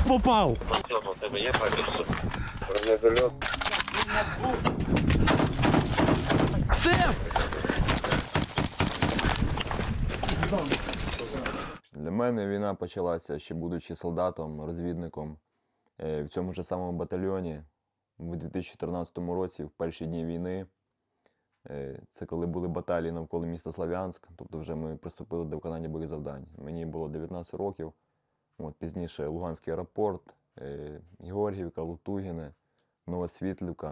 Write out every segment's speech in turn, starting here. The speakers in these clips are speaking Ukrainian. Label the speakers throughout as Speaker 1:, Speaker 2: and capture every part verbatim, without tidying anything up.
Speaker 1: попав!
Speaker 2: У тебе є пам'ять? Бронезальот.
Speaker 1: Все!
Speaker 3: Для мене війна почалася ще будучи солдатом, розвідником в цьому ж самому батальйоні у дві тисячі чотирнадцятому році, в перші дні війни. Це коли були баталії навколо міста Слов'янськ, тобто вже ми приступили до виконання бойових завдань. Мені було дев'ятнадцять років, от, пізніше Луганський аеропорт, Георгіївка, Лутугіне, Новосвітлівка,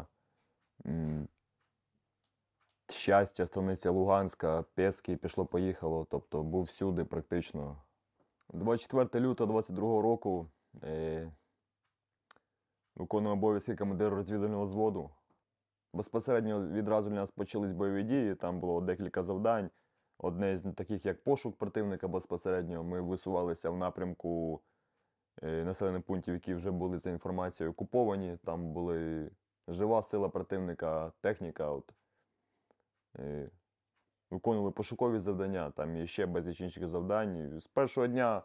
Speaker 3: Щастя, станиця Луганська, Пєски, пішло-поїхало, тобто був всюди практично. двадцять четвертого лютого двадцять другого року е, виконував обов'язки командира розвідувального взводу. Безпосередньо відразу у нас почались бойові дії, там було декілька завдань. Одне з таких, як пошук противника безпосередньо. Ми висувалися в напрямку е, населених пунктів, які вже були за інформацією окуповані. Там були жива сила противника, техніка. От. Е, виконували пошукові завдання, там є ще безліч інших завдань. З першого дня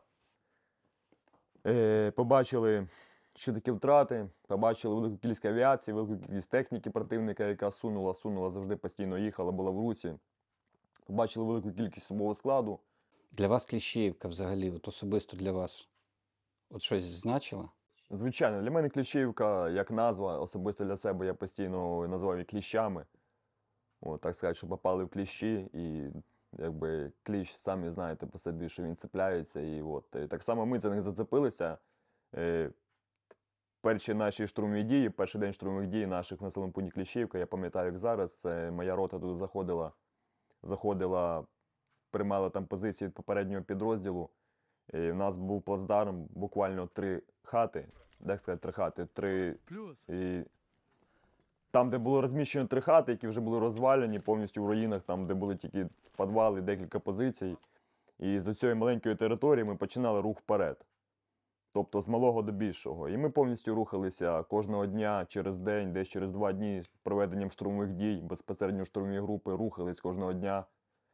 Speaker 3: е, побачили, що такі втрати, побачили велику кількість авіації, велику кількість техніки противника, яка сунула, сунула, завжди постійно їхала, була в русі. Побачили велику кількість особового складу.
Speaker 4: Для вас Кліщіївка взагалі, от особисто для вас, от щось значила?
Speaker 3: Звичайно, для мене Кліщіївка, як назва, особисто для себе я постійно називав її кліщами. От, так сказати, що попали в кліщі, і якби кліщ, самі знаєте по собі, що він цепляється. І от, і так само ми за них зацепилися. Е, перші наші штурмові дії, перший день штурмових дій наших в населеному пункті Кліщіївка, я пам'ятаю, як зараз, е, моя рота туди заходила, заходила, приймала там позиції від попереднього підрозділу. І в нас був плацдарм, буквально три хати, як сказати, три хати, три...
Speaker 1: Плюс.
Speaker 3: І... Там, де було розміщено три хати, які вже були розвалені повністю в руїнах, там, де були тільки підвали, декілька позицій. І з цієї маленької території ми починали рух вперед. Тобто з малого до більшого. І ми повністю рухалися кожного дня, через день, десь через два дні проведенням штурмових дій, безпосередньо штурмові групи рухались кожного дня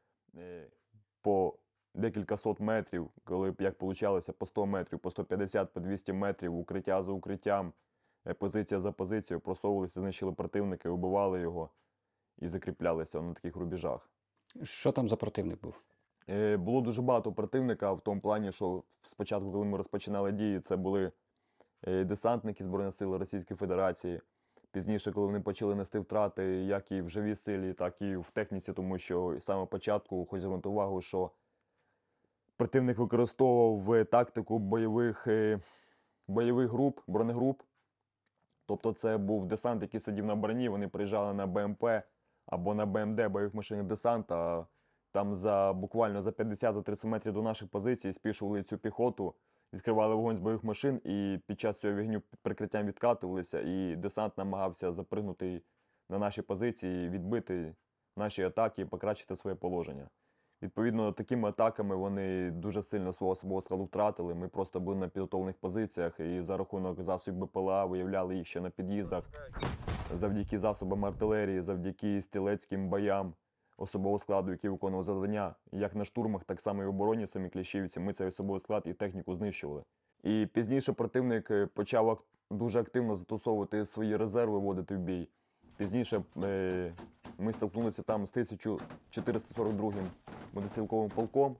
Speaker 3: по декілька сот метрів, коли, як получалося, по сто метрів, по сто п'ятдесят, по двісті метрів, укриття за укриттям. Позиція за позицією, просовувалися, знищили противника, убивали його і закріплялися на таких рубежах.
Speaker 4: Що там за противник був?
Speaker 3: Е, було дуже багато противника в тому плані, що спочатку, коли ми розпочинали дії, це були е, десантники Збройних сил Російської Федерації. Пізніше, коли вони почали нести втрати як і в живій силі, так і в техніці, тому що з самого початку хочу звернути увагу, що противник використовував тактику бойових, е, бойових груп, бронегруп. Тобто це був десант, який сидів на броні, вони приїжджали на Б М П або на Б М Д, бойових машин десанта, там за буквально за п'ятдесят тридцять метрів до наших позицій спішували цю піхоту, відкривали вогонь з бойових машин і під час цього вогню під прикриттям відкатувалися, і десант намагався запригнути на наші позиції, відбити наші атаки і покращити своє положення. Відповідно, такими атаками вони дуже сильно свого особового складу втратили. Ми просто були на підготовлених позиціях і за рахунок засобів Б П Л А виявляли їх ще на під'їздах. Завдяки засобам артилерії, завдяки стрілецьким боям особового складу, який виконував завдання, як на штурмах, так само і в обороні самі Кліщіївці, ми цей особовий склад і техніку знищували. І пізніше противник почав дуже активно застосовувати свої резерви, вводити в бій. Пізніше е, ми стикнулися там з тисяча чотириста сорок другим мотострілковим полком,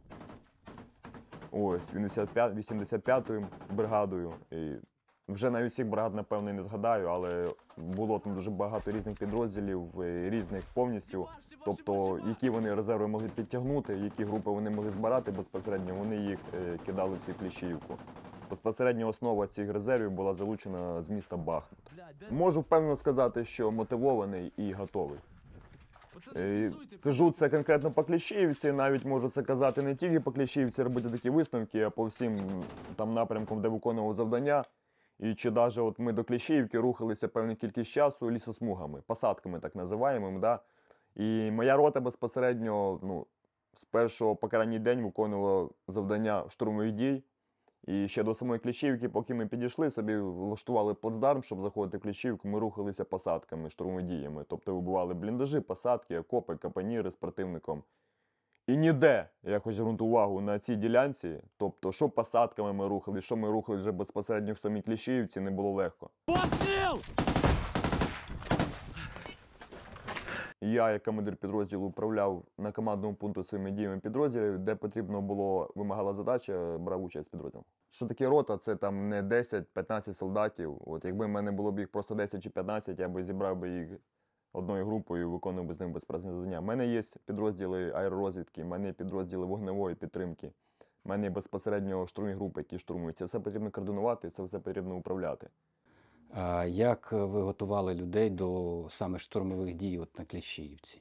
Speaker 3: ось, вісімдесят п'ятою бригадою. І вже навіть всіх бригад, напевно, не згадаю, але було там дуже багато різних підрозділів, різних повністю. Тобто, які вони резерви могли підтягнути, які групи вони могли збирати безпосередньо, вони їх е, кидали в цю Кліщіївку. Безпосередньо основа цих резервів була залучена з міста Бахмут. Можу впевнено сказати, що мотивований і готовий. Е, кажу це конкретно по Кліщіївці, навіть можу це казати не тільки по Кліщіївці, робити такі висновки, а по всім там напрямкам, де виконував завдання. І чи навіть от ми до Кліщіївки рухалися певну кількість часу лісосмугами, посадками так називаємо, да? І моя рота безпосередньо ну, з першого по крайній день виконувала завдання штурмових дій. І ще до самої Кліщіївки, поки ми підійшли, собі влаштували плацдарм, щоб заходити в Кліщіївку, ми рухалися посадками, штурмовими діями. Тобто вибивали бліндажі, посадки, окопи, капоніри з противником. І ніде, я хочу звернути увагу на цій ділянці, тобто, що посадками ми рухали, що ми рухали вже безпосередньо в самій Кліщіївці, не було легко.
Speaker 1: Постріл!
Speaker 3: І я, як командир підрозділу, управляв на командному пункту своїми діями підрозділів, де потрібно було, вимагала задача, брав участь підрозділ. Що таке рота? Це там не десять-п'ятнадцять солдатів. От якби в мене було б їх просто десять чи п'ятнадцять, я би зібрав би їх одною групою і виконував би з ними безпрацівне завдання. У мене є підрозділи аеророзвідки, в мене є підрозділи вогневої підтримки, в мене є безпосередньо штурмові групи, які штурмують. Це все потрібно координувати, це все потрібно управляти.
Speaker 4: А як ви готували людей до саме штурмових дій от на Кліщіївці?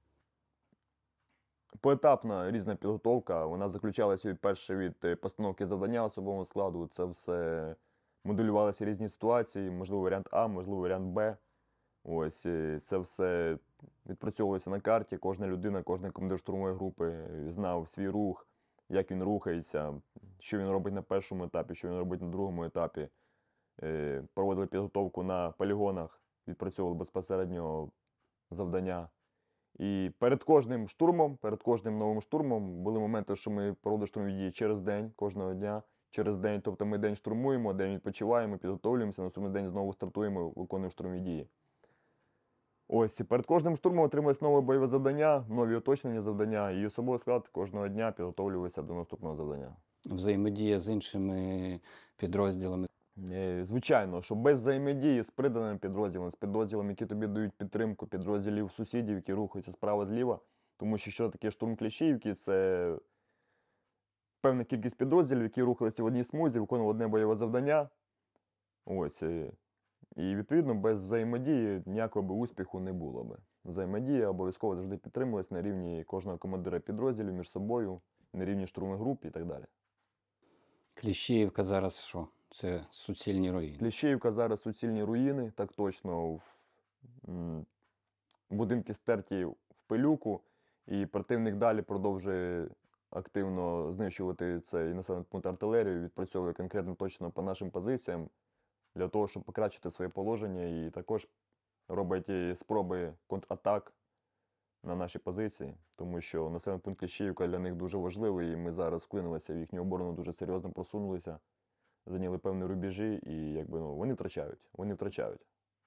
Speaker 3: Поетапна різна підготовка, вона заключалася від перше від е, постановки завдання особового складу. Це все моделювалися різні ситуації, можливо, варіант А, можливо, варіант Б. Ось е, це все відпрацьовувалося на карті. Кожна людина, кожен командир штурмової групи е, знав свій рух, як він рухається, що він робить на першому етапі, що він робить на другому етапі. Е, Проводили підготовку на полігонах, відпрацьовували безпосередньо завдання. І перед кожним штурмом, перед кожним новим штурмом були моменти, що ми проводили штурмові дії через день, кожного дня, через день. Тобто ми день штурмуємо, день відпочиваємо, підготовлюємося, наступний день знову стартуємо, виконуємо штурмові дії. Ось, і перед кожним штурмом отрималось нове бойове завдання, нові уточнені завдання, і особовий склад кожного дня підготовлювався до наступного завдання.
Speaker 4: Взаємодія з іншими підрозділами.
Speaker 3: Е, Звичайно, що без взаємодії з приданими підрозділами, з підрозділами, які тобі дають підтримку, підрозділів сусідів, які рухаються справа-зліва. Тому що що таке штурм Кліщіївки? Це певна кількість підрозділів, які рухалися в одній смузі, виконували одне бойове завдання. Ось. е, І відповідно без взаємодії ніякого би успіху не було би. Взаємодія обов'язково завжди підтримувалась на рівні кожного командира підрозділів між собою, на рівні штурмових груп і так далі.
Speaker 4: Кліщіївка зараз що? Це суцільні руїни.
Speaker 3: Кліщіївка зараз суцільні руїни, так точно. В, м, будинки стерті в пилюку, і противник далі продовжує активно знищувати цей населений пункт артилерією, відпрацьовує конкретно точно по нашим позиціям для того, щоб покращити своє положення, і також робить і спроби контратак на наші позиції, тому що населений пункт Кліщіївка для них дуже важливий, і ми зараз вклинилися в їхню оборону, дуже серйозно просунулися, зайняли певні рубежі, і якби, ну, вони втрачають, вони втрачають.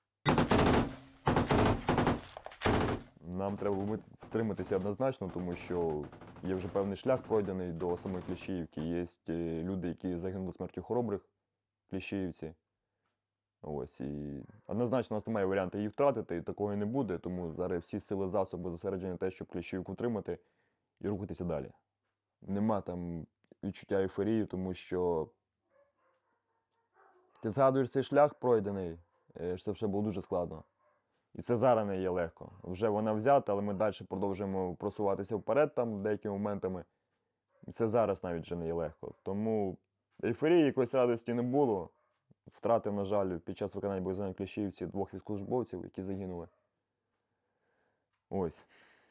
Speaker 3: Нам треба втриматися однозначно, тому що є вже певний шлях пройдений до самої Кліщіївки. Є е, люди, які загинули смертю хоробрих в Кліщіївці. Ось, і однозначно у нас немає варіанту її втратити, і такого і не буде, тому зараз всі сили засоби зосереджені на те, щоб Кліщіївку втримати і рухатися далі. Нема там відчуття ейфорії, тому що ти згадуєш цей шлях пройдений, е, що це все було дуже складно. І це зараз не є легко. Вже вона взята, але ми далі продовжуємо просуватися вперед там деякими моментами. І це зараз навіть вже не є легко. Тому ейфорії, якоїсь радості не було. Втратив, на жаль, під час виконання бойових завдань в Кліщіївці двох військовослужбовців, які загинули. Ось.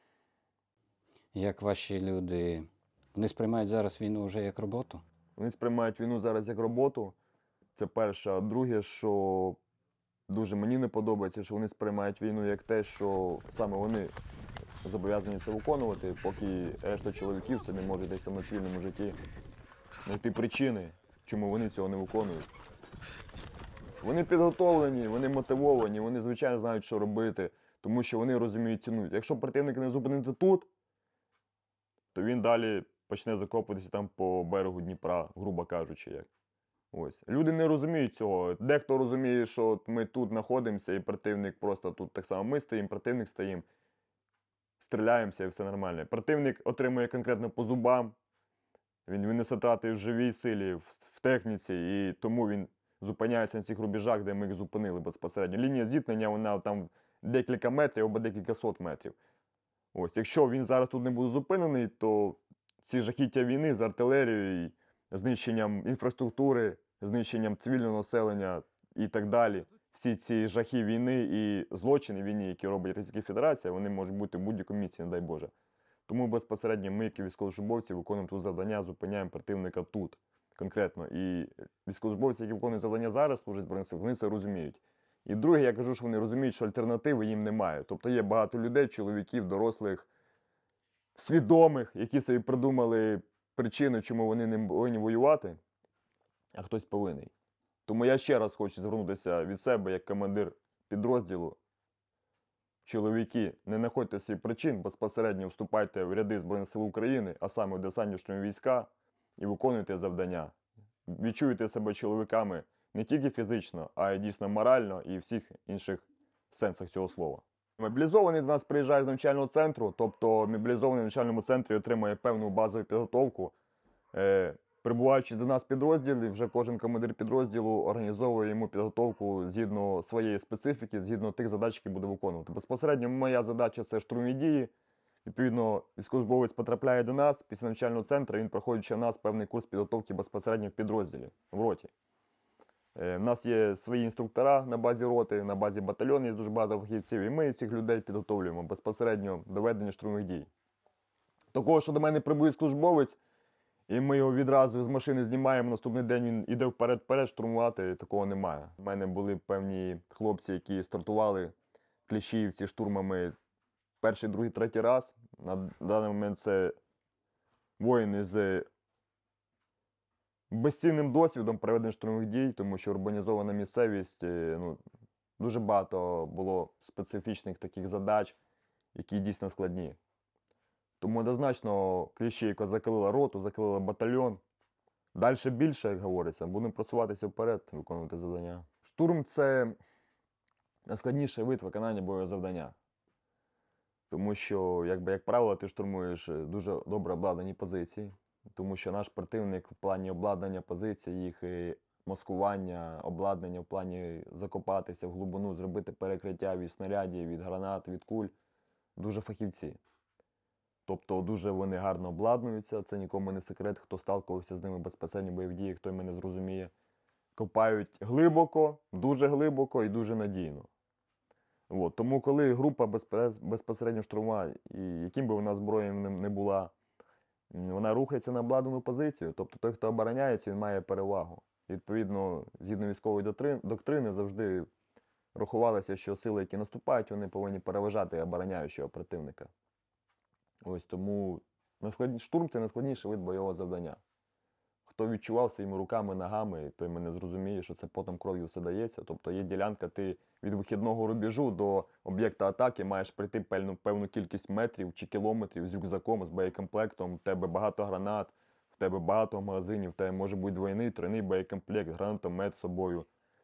Speaker 4: Як ваші люди, вони сприймають зараз війну вже як роботу?
Speaker 3: Вони сприймають війну зараз як роботу. Це перше. А друге, що дуже мені не подобається, що вони сприймають війну як те, що саме вони зобов'язані це виконувати, поки решта чоловіків собі можуть десь там на цивільному житті знайти причини, чому вони цього не виконують. Вони підготовлені, вони мотивовані, вони, звичайно, знають, що робити, тому що вони розуміють ціну. Якщо противника не зупинити тут, то він далі почне закопуватися там по берегу Дніпра, грубо кажучи, як. Ось. Люди не розуміють цього. Дехто розуміє, що ми тут знаходимося, і противник просто тут так само ми стоїмо, противник стоїмо, стріляємося і все нормально. Противник отримує конкретно по зубам, він, він несе втрати в живій силі, в, в техніці, і тому він зупиняється на цих рубежах, де ми їх зупинили безпосередньо. Лінія зіткнення, вона там декілька метрів або декілька сот метрів. Ось. Якщо він зараз тут не буде зупинений, то ці жахіття війни з артилерією, знищенням інфраструктури, знищенням цивільного населення і так далі, всі ці жахи війни і злочини війни, які робить Російська Федерація, вони можуть бути в будь-якому місці, не дай Боже. Тому безпосередньо ми, як військовослужбовці, виконуємо тут завдання, зупиняємо противника тут, конкретно. І військовослужбовці, які виконують завдання зараз, служать Збройних Сил, вони це розуміють. І друге, я кажу, що вони розуміють, що альтернативи їм немає. Тобто є багато людей, чоловіків, дорослих, свідомих, які собі придумали причину, чому вони не повинні воювати, а хтось повинен. Тому я ще раз хочу звернутися від себе як командир підрозділу. Чоловіки, не знаходьте собі причин, безпосередньо вступайте в ряди Збройних сил України, а саме в десантно-штурмові війська, і виконуйте завдання. Відчуйте себе чоловіками не тільки фізично, а й дійсно морально і всіх інших сенсах цього слова. Мобілізований до нас приїжджає з навчального центру, тобто мобілізований в навчальному центрі отримує певну базову підготовку. Е, Прибуваючи до нас в підрозділі, вже кожен командир підрозділу організовує йому підготовку згідно своєї специфіки, згідно тих задач, які буде виконувати. Безпосередньо моя задача – це штурмові дії. Відповідно, військовослужбовець потрапляє до нас, після навчального центру він проходить в нас певний курс підготовки безпосередньо в підрозділі, в роті. У нас є свої інструктора на базі роти, на базі батальйону є дуже багато фахівців, і ми цих людей підготовлюємо безпосередньо до ведення штурмових дій. Такого, що до мене прибує службовець, і ми його відразу з машини знімаємо, наступний день він іде вперед-вперед штурмувати, такого немає. У мене були певні хлопці, які стартували кліщіївці штурмами перший, другий, третій раз. На даний момент це воїни з безцінним досвідом проведення штурмових дій, тому що урбанізована місцевість, ну, дуже багато було специфічних таких задач, які дійсно складні. Тому однозначно Кліщіївка закалила роту, закалила батальйон. Далі більше, як говориться, будемо просуватися вперед, виконувати завдання. Штурм – це найскладніший вид виконання бойового завдання. Тому що, якби, як правило, ти штурмуєш дуже добре обладнані позиції. Тому що наш противник в плані обладнання позицій, їх маскування, обладнання в плані закопатися в глибину, зробити перекриття від снарядів, від гранат, від куль – дуже фахівці. Тобто дуже вони гарно обладнуються, це нікому не секрет, хто сталкувався з ними безпосередньо в бойових діях, той мене зрозуміє. Копають глибоко, дуже глибоко і дуже надійно. От. Тому коли група безпосередньо штурмова, і яким би вона зброєм не була, вона рухається на обладнану позицію, тобто той, хто обороняється, він має перевагу. Відповідно, згідно військової доктрини, завжди рахувалося, що сили, які наступають, вони повинні переважати обороняючого противника. Ось тому штурм – це найскладніший вид бойового завдання. Хто відчував своїми руками, ногами, той мене зрозуміє, що це потом кров'ю все дається. Тобто є ділянка, ти від вихідного рубежу до об'єкта атаки маєш прийти певну, певну кількість метрів чи кілометрів з рюкзаком, з боєкомплектом, в тебе багато гранат, в тебе багато магазинів, в тебе може бути двойний, тройний боєкомплект, гранатомет з собою.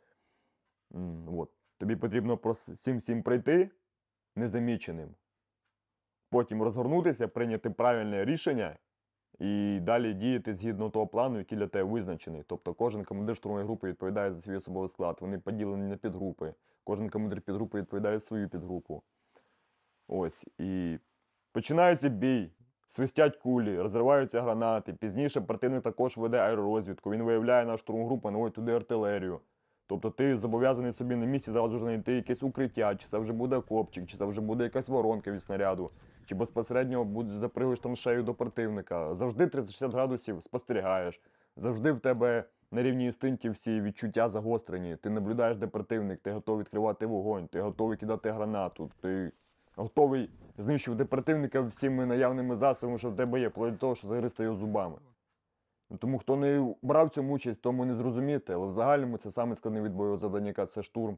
Speaker 3: От. Тобі потрібно просто всім-всім прийти незаміченим. Потім розгорнутися, прийняти правильне рішення і далі діяти згідно того плану, який для тебе визначений. Тобто кожен командир штурмової групи відповідає за свій особовий склад, вони поділені на підгрупи. Кожен командир підгрупи відповідає за свою підгрупу. Ось. І починається бій, свистять кулі, розриваються гранати. Пізніше противник також веде аеророзвідку, він виявляє нашу штурмову групу, наводить туди артилерію. Тобто ти зобов'язаний собі на місці зразу ж знайти якесь укриття, чи це вже буде окопчик, чи це вже буде якась воронка від снаряду, чи безпосередньо будеш запригуєш траншею до противника. Завжди тридцять шістдесят градусів спостерігаєш. Завжди в тебе на рівні інстинктів всі відчуття загострені. Ти наблюдаєш, де противник, ти готовий відкривати вогонь, ти готовий кидати гранату, ти готовий знищувати противника всіми наявними засобами, що в тебе є, вплоть до того, що загризти його зубами. Тому хто не брав цьому участь, тому не зрозуміти, але в загальному це саме складний від бойового завдання, це штурм.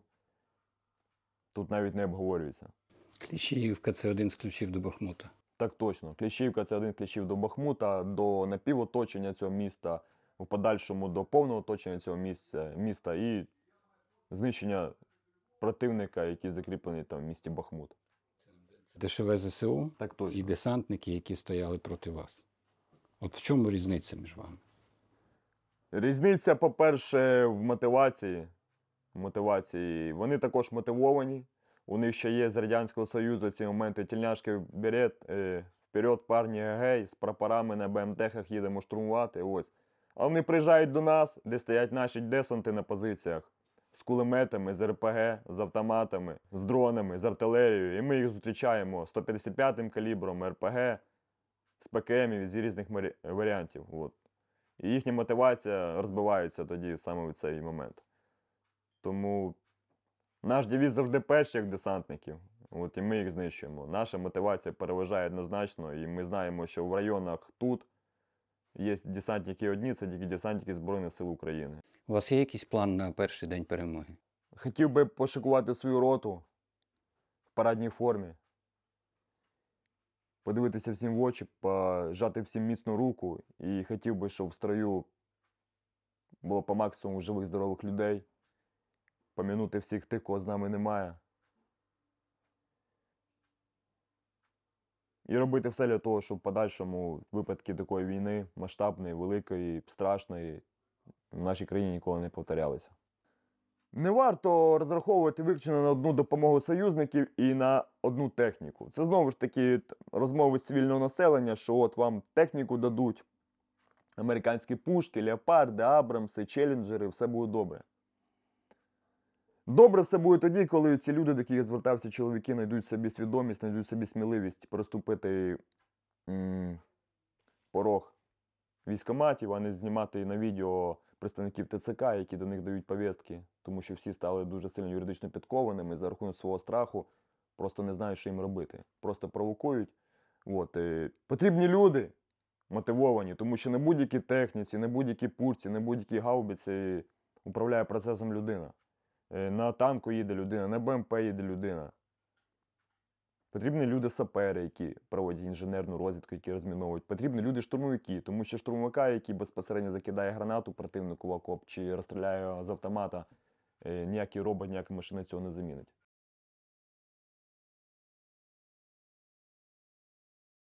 Speaker 3: Тут навіть не обговорюється.
Speaker 4: Кліщіївка – це один з ключів до Бахмута.
Speaker 3: Так точно. Кліщіївка – це один з ключів до Бахмута, до напівоточення цього міста, в подальшому до повного оточення цього місця, міста і знищення противника, який закріплений там в місті Бахмут.
Speaker 4: ДШВ ЗСУ
Speaker 3: Так точно.
Speaker 4: і десантники, які стояли проти вас. От в чому різниця між вами?
Speaker 3: Різниця, по-перше, в мотивації. В мотивації. Вони також мотивовані. У них ще є з Радянського Союзу ці моменти тільняшки берет, е, вперед, парні, гей, з прапорами на БМТ-хах їдемо штурмувати. Ось. А вони приїжджають до нас, де стоять наші десанти на позиціях, з кулеметами, з ар пе ге, з автоматами, з дронами, з артилерією. І ми їх зустрічаємо сто п'ятдесят п'ятим калібром, ар пе ге, з пе ке емів, з різних варіантів. От. І їхня мотивація розбивається тоді саме в цей момент. Тому наш девіз завжди перший, як десантників. От, і ми їх знищуємо. Наша мотивація переважає однозначно, і ми знаємо, що в районах тут є десантники одні, це тільки десантники Збройних сил України.
Speaker 4: У вас є якийсь план на перший день перемоги?
Speaker 3: Хотів би пошикувати свою роту в парадній формі, подивитися всім в очі, пожати всім міцну руку, і хотів би, щоб в строю було по максимуму живих, здорових людей, пом'янути всіх тих, кого з нами немає. І робити все для того, щоб в подальшому випадки такої війни, масштабної, великої, страшної, в нашій країні ніколи не повторялися. Не варто розраховувати виключно на одну допомогу союзників і на одну техніку. Це знову ж таки розмови з цивільного населення, що от вам техніку дадуть, американські пушки, леопарди, абрамси, челленджери, все буде добре. Добре все буде тоді, коли ці люди, до яких я звертався, чоловіки, знайдуть собі свідомість, знайдуть собі сміливість переступити м, порог військкоматів, а не знімати на відео представників ТЦК, які до них дають повістки, тому що всі стали дуже сильно юридично підкованими за рахунок свого страху, просто не знають, що їм робити. Просто провокують. От. І потрібні люди мотивовані, тому що на будь-якій техніці, на будь-якій пушці, на будь-якій гаубиці управляє процесом людина. На танку їде людина, на БМП їде людина. Потрібні люди-сапери, які проводять інженерну розвідку, які розміновують. Потрібні люди-штурмовики, тому що штурмовика, який безпосередньо закидає гранату противнику в окоп чи розстріляє з автомата, ніякий робот, ніяка машина цього не замінить.